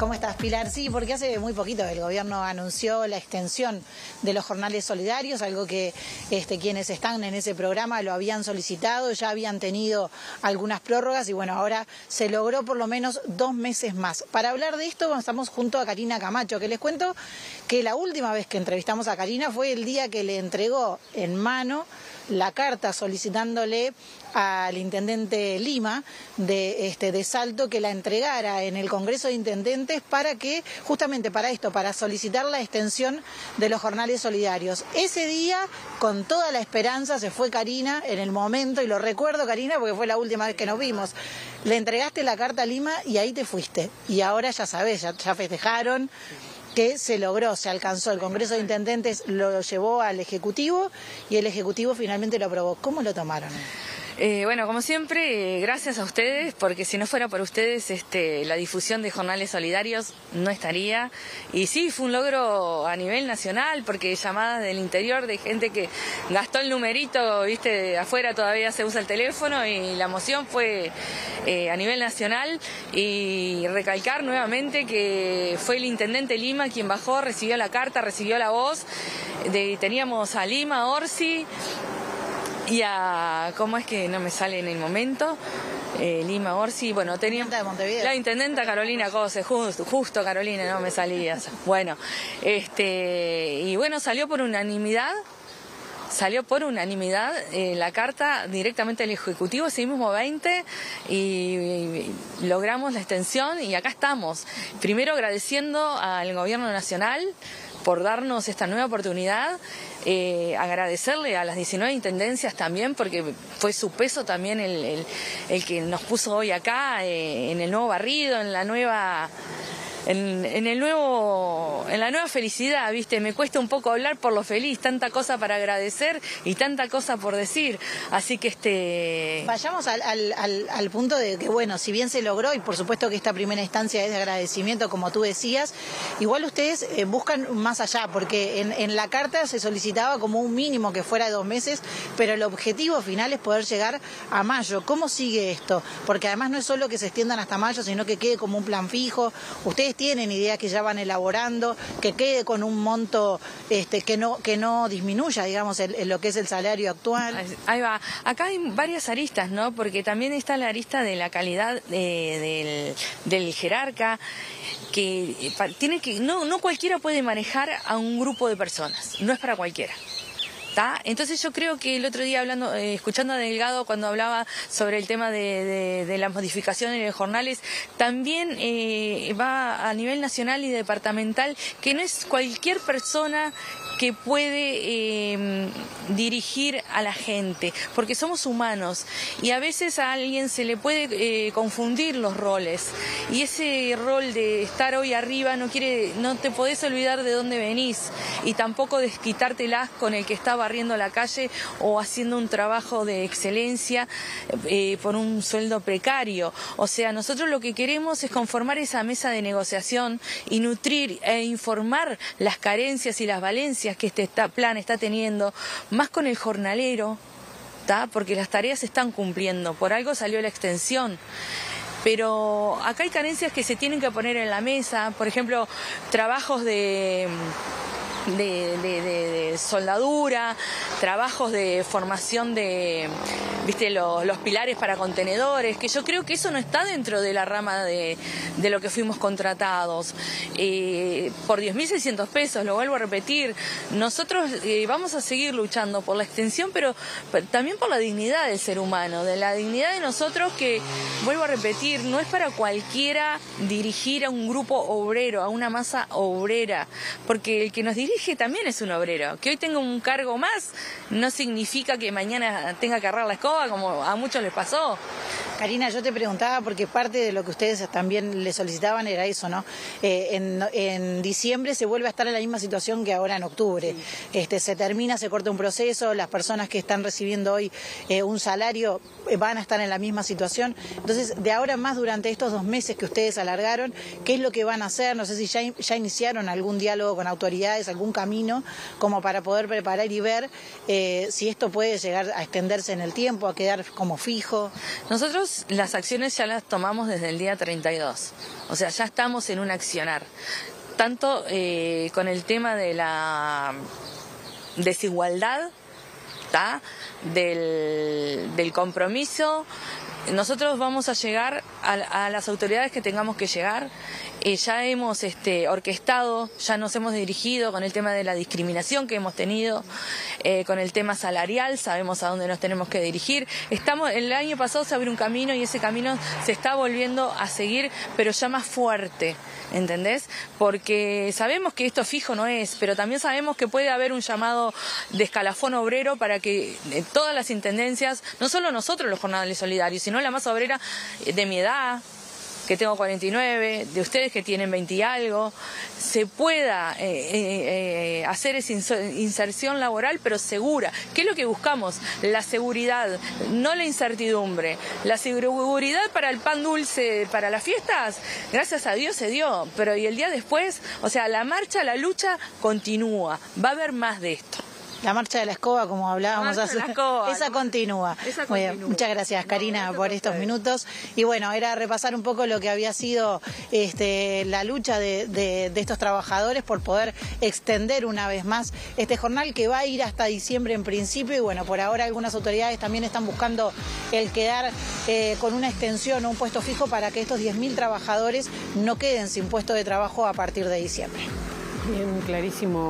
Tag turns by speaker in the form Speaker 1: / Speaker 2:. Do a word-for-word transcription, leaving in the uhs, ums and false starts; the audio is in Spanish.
Speaker 1: ¿Cómo estás, Pilar? Sí, porque hace muy poquito el gobierno anunció la extensión de los jornales solidarios, algo que este, quienes están en ese programa lo habían solicitado, ya habían tenido algunas prórrogas y bueno, ahora se logró por lo menos dos meses más. Para hablar de esto estamos junto a Karina Camacho, que les cuento que la última vez que entrevistamos a Karina fue el día que le entregó en mano la carta solicitándole al intendente Lima de, este, de Salto que la entregara en el Congreso de Intendentes para que, justamente para esto, para solicitar la extensión de los jornales solidarios. Ese día, con toda la esperanza, se fue Karina en el momento, y lo recuerdo, Karina, porque fue la última vez que nos vimos. Le entregaste la carta a Lima y ahí te fuiste. Y ahora ya sabés, ya, ya festejaron que se logró, se alcanzó. El Congreso de Intendentes lo llevó al Ejecutivo y el Ejecutivo finalmente lo aprobó. ¿Cómo lo tomaron?
Speaker 2: Eh, bueno, como siempre, eh, gracias a ustedes, porque si no fuera por ustedes, este, la difusión de jornales solidarios no estaría. Y sí, fue un logro a nivel nacional, porque llamadas del interior de gente que gastó el numerito, viste, afuera todavía se usa el teléfono, y la moción fue eh, a nivel nacional. Y recalcar nuevamente que fue el intendente Lima quien bajó, recibió la carta, recibió la voz. De, teníamos a Lima, Orsi, y a, ¿cómo es que no me sale en el momento? Eh, Lima, Orsi, bueno, teníamos
Speaker 1: de Montevideo.
Speaker 2: La intendenta Carolina Cose, justo, justo Carolina, no me salía. Bueno, este, y bueno, salió por unanimidad. Salió por unanimidad eh, la carta directamente al Ejecutivo, ese mismo veinte, y, y logramos la extensión y acá estamos. Primero agradeciendo al Gobierno Nacional por darnos esta nueva oportunidad, eh, agradecerle a las diecinueve intendencias también, porque fue su peso también el, el, el que nos puso hoy acá, eh, en el nuevo barrido, en la nueva... En, en el nuevo, en la nueva felicidad, viste, me cuesta un poco hablar por lo feliz, tanta cosa para agradecer y tanta cosa por decir, así que este...
Speaker 1: Vayamos al, al, al, al punto de que, bueno, si bien se logró, y por supuesto que esta primera instancia es de agradecimiento, como tú decías, igual ustedes eh, buscan más allá, porque en, en la carta se solicitaba como un mínimo que fuera de dos meses, pero el objetivo final es poder llegar a mayo. ¿Cómo sigue esto? Porque además no es solo que se extiendan hasta mayo, sino que quede como un plan fijo. Ustedes tienen idea que ya van elaborando, que quede con un monto este, que no que no disminuya, digamos, el, el, lo que es el salario actual.
Speaker 2: Ahí va. Acá hay varias aristas, ¿no? Porque también está la arista de la calidad eh, del, del jerarca, que tiene que no no cualquiera puede manejar a un grupo de personas, no es para cualquiera. ¿Tá? Entonces yo creo que el otro día hablando, eh, escuchando a Delgado cuando hablaba sobre el tema de, de, de las modificaciones de los jornales, también eh, va a nivel nacional y departamental, que no es cualquier persona que puede eh, dirigir a la gente, porque somos humanos y a veces a alguien se le puede eh, confundir los roles, y ese rol de estar hoy arriba no quiere, no te podés olvidar de dónde venís, y tampoco desquitártelas con el que está barriendo la calle o haciendo un trabajo de excelencia eh, por un sueldo precario. O sea, nosotros lo que queremos es conformar esa mesa de negociación y nutrir e informar las carencias y las valencias que este plan está teniendo, más con el jornalero, ¿tá? Porque las tareas se están cumpliendo, por algo salió la extensión. Pero acá hay carencias que se tienen que poner en la mesa, por ejemplo, trabajos de... De, de, de, de soldadura, trabajos de formación de, viste, los, los pilares para contenedores, que yo creo que eso no está dentro de la rama de, de lo que fuimos contratados. Eh, por diez mil seiscientos pesos, lo vuelvo a repetir, nosotros eh, vamos a seguir luchando por la extensión, pero, pero también por la dignidad del ser humano, de la dignidad de nosotros, que, vuelvo a repetir, no es para cualquiera dirigir a un grupo obrero, a una masa obrera, porque el que nos dirige también es un obrero. Que hoy tenga un cargo más no significa que mañana tenga que agarrar la escoba, como a muchos les pasó.
Speaker 1: Karina, yo te preguntaba porque parte de lo que ustedes también le solicitaban era eso, ¿no? Eh, en, en diciembre se vuelve a estar en la misma situación que ahora en octubre. Sí. Este, se termina, se corta un proceso, las personas que están recibiendo hoy eh, un salario eh, van a estar en la misma situación. Entonces, de ahora en más, durante estos dos meses que ustedes alargaron, ¿qué es lo que van a hacer? No sé si ya, ya iniciaron algún diálogo con autoridades, algún camino como para poder preparar y ver eh, si esto puede llegar a extenderse en el tiempo, a quedar como fijo.
Speaker 2: Nosotros nosotros las acciones ya las tomamos desde el día treinta y dos, o sea, ya estamos en un accionar, tanto eh, con el tema de la desigualdad, ¿tá? Del, del compromiso. Nosotros vamos a llegar a, a las autoridades que tengamos que llegar. Eh, ya hemos este, orquestado, ya nos hemos dirigido con el tema de la discriminación que hemos tenido, eh, con el tema salarial, sabemos a dónde nos tenemos que dirigir. Estamos, el año pasado se abrió un camino y ese camino se está volviendo a seguir, pero ya más fuerte, ¿entendés? Porque sabemos que esto fijo no es, pero también sabemos que puede haber un llamado de escalafón obrero para que eh, todas las intendencias, no solo nosotros los jornaleros solidarios, sino la masa obrera de mi edad, que tengo cuarenta y nueve, de ustedes que tienen veinte y algo, se pueda eh, eh, eh, hacer esa inserción laboral, pero segura. ¿Qué es lo que buscamos? La seguridad, no la incertidumbre. La seguridad para el pan dulce, para las fiestas, gracias a Dios se dio, pero y el día después, o sea, la marcha, la lucha continúa, va a haber más de esto.
Speaker 1: La marcha de la escoba, como hablábamos hace,
Speaker 2: escoba,
Speaker 1: esa,
Speaker 2: ¿no?
Speaker 1: continúa.
Speaker 2: esa
Speaker 1: Muy bien,
Speaker 2: continúa.
Speaker 1: muchas gracias, Karina, no, por estos minutos. Y bueno, era repasar un poco lo que había sido este, la lucha de, de, de estos trabajadores por poder extender una vez más este jornal que va a ir hasta diciembre en principio. Y bueno, por ahora algunas autoridades también están buscando el quedar eh, con una extensión o un puesto fijo para que estos diez mil trabajadores no queden sin puesto de trabajo a partir de diciembre.
Speaker 3: Bien, clarísimo.